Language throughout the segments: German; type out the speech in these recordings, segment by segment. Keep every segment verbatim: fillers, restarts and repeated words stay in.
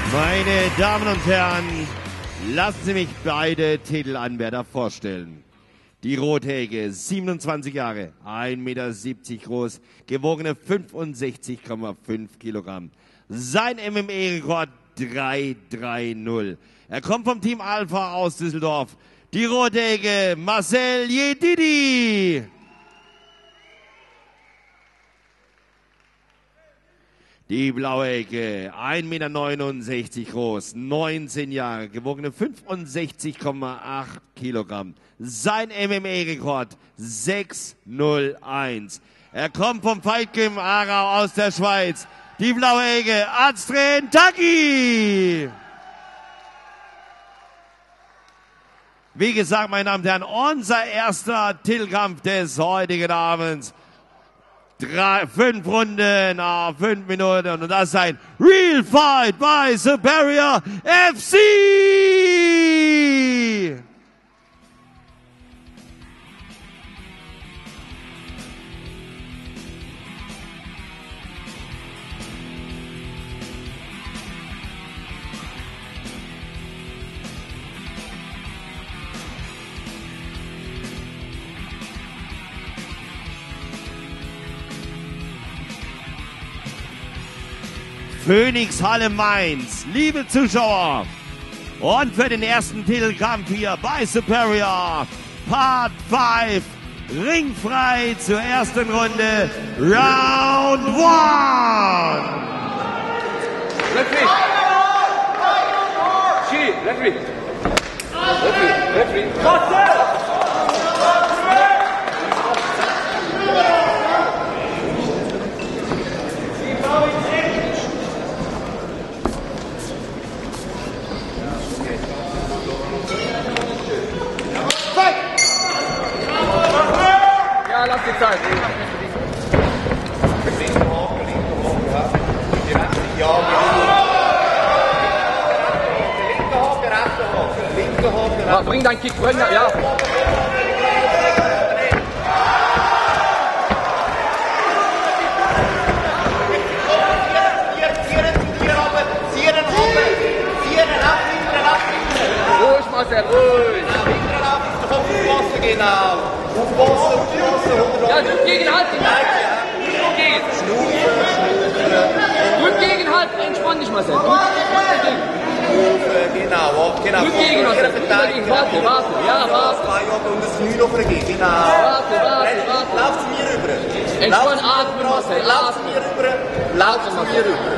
Meine Damen und Herren, lassen Sie mich beide Titelanwärter vorstellen. Die Rothäge, siebenundzwanzig Jahre, ein Meter siebzig groß, gewogene fünfundsechzig Komma fünf Kilogramm. Sein M M A-Rekord drei drei null. Er kommt vom Team Alpha aus Düsseldorf. Die Rothäge, Marcel Jedidi. Die blaue Ecke, ein Meter neunundsechzig groß, neunzehn Jahre, gewogene fünfundsechzig Komma acht Kilogramm. Sein M M A-Rekord sechs null eins. Er kommt vom Fight Gym Aarau aus der Schweiz. Die blaue Ecke, Aztren Taki. Wie gesagt, meine Damen und Herren, unser erster Titelkampf des heutigen Abends. Drei, fünf Runden, ah, fünf Minuten und das ist ein Real Fight by Superior F C! Phoenix-Halle Mainz, liebe Zuschauer, und für den ersten Titelkampf hier bei Superior, Part fünf, ringfrei zur ersten Runde, Round eins. Referee! Schiri, Referee! Referee, Referee! Ja, lass die Zeit. Linke Haken, linke Haken, ja. Linke Haken, rechte Haken, linke Haken, rechte Haken. Bring deinen Kick, bring deinen, ja. Ruhig, Marcel, ruhig. Genau. Aufpassen, aufpassen. Ja, drück gegen Halt. Gegen. Drück gegen Halt. Entspann dich, Marcel. Genau, genau. Drück gegen Marcel. Warte, warte. Ja, warte. Und das Knie noch vergehen. Genau. Warte, warte, warte. Lauf zu mir rüber. Entspann, atmen, Marcel. Lauf zu mir rüber. Lauf zu mir rüber.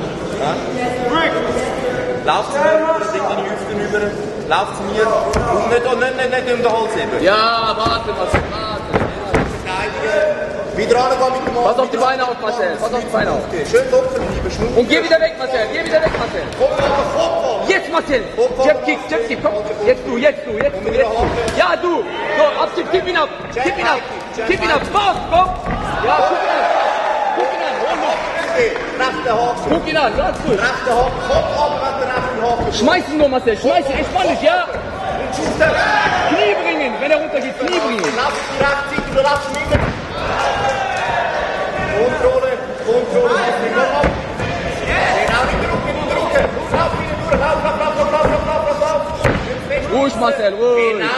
Lauf zu mir rüber, denk deine Hüften rüber. Lauf zu mir und nicht, und nicht, nicht, nicht um den Hals heben. Ja, warte, Marcel, warte. Wieder angehen mit dem Mann. Pass auf die Beine auf, Marcel. Pass auf die Beine auf. Okay, schön locker bleiben, schnurren. Und geh wieder weg, Marcel. Geh wieder weg, Marcel. Kopf auf, Kopf auf. Jetzt, Marcel. Jab-Kick, Jab-Kick, komm. Jetzt du, jetzt du, jetzt du, jetzt du. Ja, du. So, Abschied, kipp ihn ab. Kipp ihn ab. Kipp ihn ab. Spaß, komm. Ja, guck ihn an. Guck ihn an. Hol noch. Rechte Haken. Guck ihn an, ja, ist gut. Rechte Haken, Kopf ab, mit der rechten Haken. Schmeiß ihn nur, Marcel, schmeiß ihn, entspann dich, ja? Knie bringen, wenn er runtergeht, Knie bringen. Lass ihn rechts sitzen, du lass ihn immer. Kontrolle, Kontrolle, lass ihn noch ab. Genau, in den Rücken, in den Rücken. Lauf wieder durch, lauf, lauf, lauf, lauf, lauf, lauf, lauf, lauf. Ruhig, Marcel, ruhig. Genau.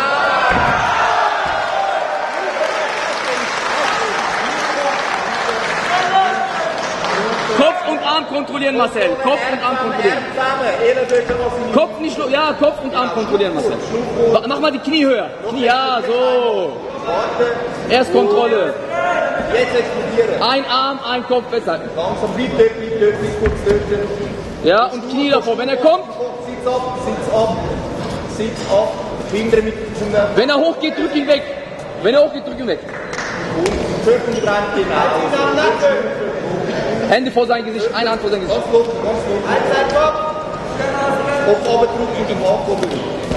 Kopf und Arm kontrollieren, Marcel. Kopf und Arm kontrollieren. Kopf nicht, ja, Kopf und Arm kontrollieren, Marcel. Mach mal die Knie höher. Knie, ja, so. Erst Kontrolle. Jetzt explodieren. Ein Arm, ein Kopf besser. Langsam, blieb dort, blieb dort, blieb kurz dort. Ja, und Knie davor. Wenn er kommt. Sitz ab, sitz ab, sitz ab. Hindere mit dem Wenn er hochgeht, drück ihn weg. Wenn er hochgeht, drück ihn weg. Und Türken rein, genau. Hände vor sein Gesicht, eine Hand vor sein Gesicht. Ganz los, ganz los. Kopf abdruck in den Haken.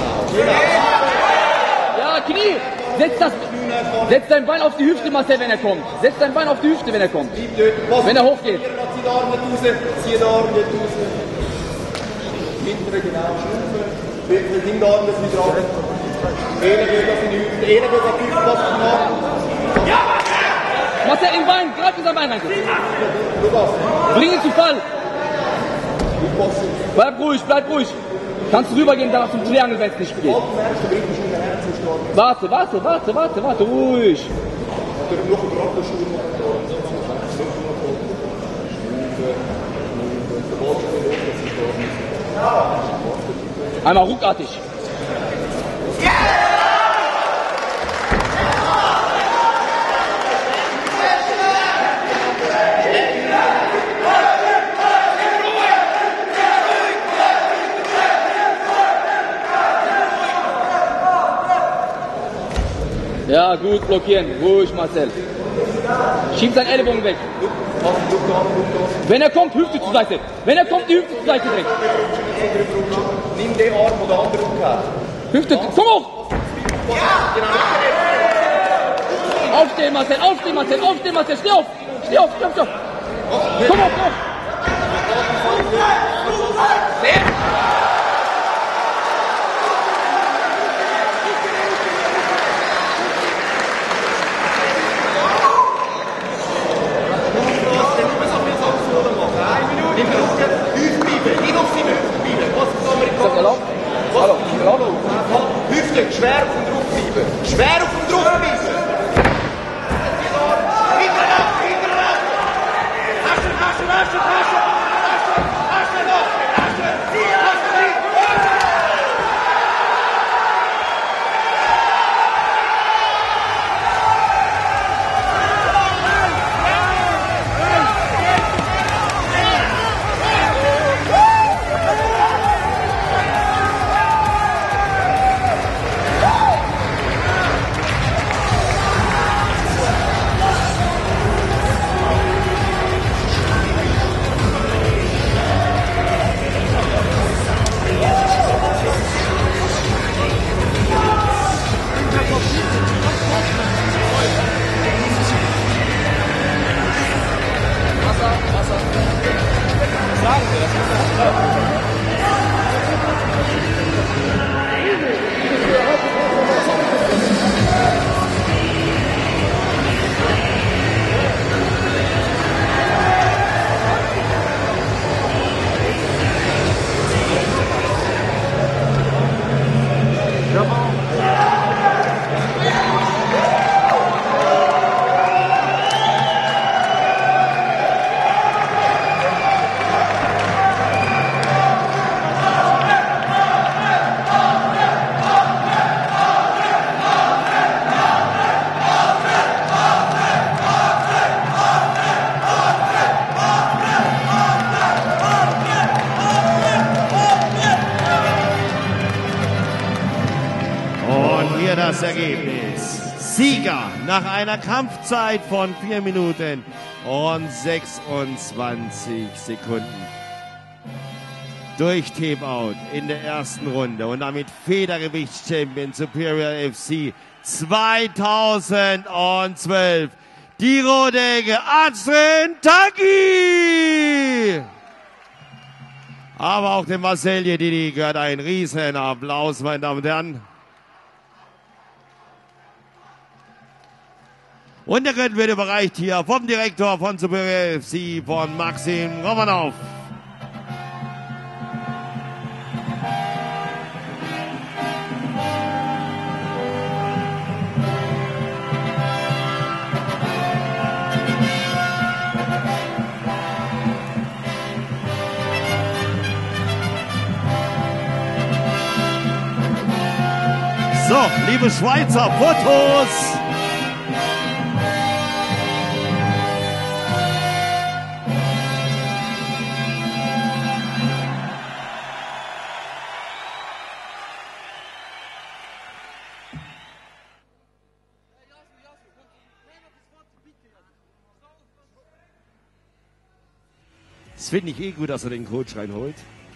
Ja, Knie. Setz, das, setz dein Bein auf die Hüfte, Marcel, wenn er kommt. Setz dein Bein auf die Hüfte, wenn er kommt. Wenn er hochgeht. Zieh die Arme raus, zieh die Arme raus. Hintere, genau. Schrumpfen. Hinten Arme wieder ab. Einer geht auf die Hüfte, einer geht auf die Hüfte, was du machst. Ja, Marcel, im Bein, greif in sein Bein rein. Bring ihn zu Fall. Bleib ruhig, bleib ruhig. Kannst du rübergehen, danach zum Triangel, wenn es nicht geht. Warte, warte, warte, warte, warte, ruhig. Einmal ruckartig. Ja, gut blockieren. Ruhig, Marcel. Schieb seinen Ellbogen weg. Wenn er kommt, Hüfte zur Seite. Wenn er kommt, die Hüfte zur Seite direkt. Nimm den Arm oder andere Rückhand. Hüfte, komm hoch! Aufstehen, Marcel, aufstehen, Marcel, aufstehen, Marcel, steh auf! Steh auf, steh auf, steh auf! Komm auf, komm auf! Hallo, hallo. Hüfte, schwer auf dem Druck bleiben. Schwer auf dem Druck bleiben. Hinterlauf, hinterlauf. Asche, Asche, Asche, Asche. Asche noch, Asche. Asche. Das Ergebnis. Sieger nach einer Kampfzeit von vier Minuten und sechsundzwanzig Sekunden. Durch Tape-Out in der ersten Runde und damit Federgewichtschampion Superior F C zweitausendzwölf. Die Rothegge Azrin Taki. Aber auch dem Marcel Jedidi gehört ein riesen Applaus, meine Damen und Herren. Und der Gürtel wird überreicht hier vom Direktor von Superior F C, von Maxim Romanov. So, liebe Schweizer, Fotos! Das finde ich eh gut, dass er den Coach reinholt.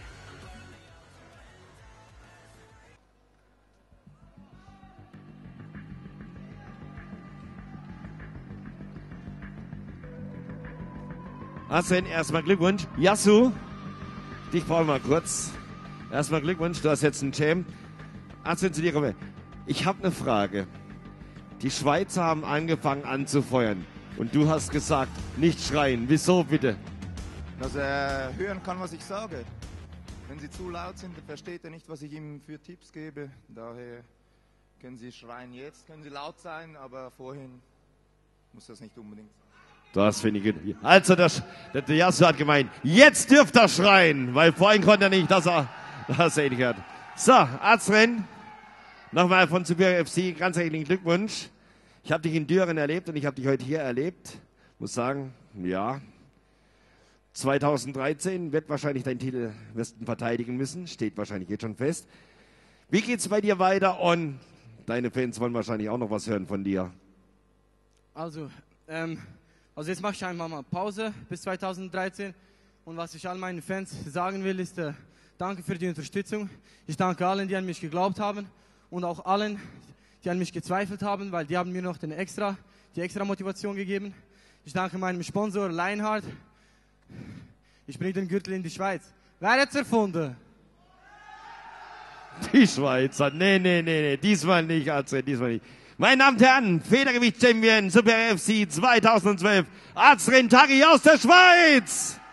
Azrin, erstmal Glückwunsch. Yasu, dich brauchen wir mal kurz. Erstmal Glückwunsch, du hast jetzt einen Champ. Azrin, zu dir kommen wir. Ich habe eine Frage. Die Schweizer haben angefangen anzufeuern und du hast gesagt, nicht schreien. Wieso bitte? Dass er hören kann, was ich sage. Wenn Sie zu laut sind, dann versteht er nicht, was ich ihm für Tipps gebe. Daher können Sie schreien jetzt, können Sie laut sein, aber vorhin muss das nicht unbedingt sein. Das finde ich gut. Also, der, der, der Jasso hat gemeint, jetzt dürft er schreien, weil vorhin konnte er nicht, dass er, dass er nicht hört. So, Azren, nochmal von Superior F C, ganz herzlichen Glückwunsch. Ich habe dich in Düren erlebt und ich habe dich heute hier erlebt. Muss sagen, ja, zweitausenddreizehn wird wahrscheinlich dein Titel, wirst du verteidigen müssen, steht wahrscheinlich jetzt schon fest. Wie geht's bei dir weiter? Und deine Fans wollen wahrscheinlich auch noch was hören von dir. Also, ähm, also jetzt mache ich einfach mal Pause bis zweitausenddreizehn. Und was ich all meinen Fans sagen will, ist, äh, danke für die Unterstützung. Ich danke allen, die an mich geglaubt haben und auch allen, die an mich gezweifelt haben, weil die haben mir noch den extra, die extra Motivation gegeben. Ich danke meinem Sponsor Lionheart. Ich bringe den Gürtel in die Schweiz. Wer hat's erfunden? Die Schweizer, nee, nee, nee, nee, diesmal nicht, Azren, diesmal nicht. Meine Damen und Herren, Federgewicht-Champion Superior F C zweitausendzwölf, Azren Taghi aus der Schweiz!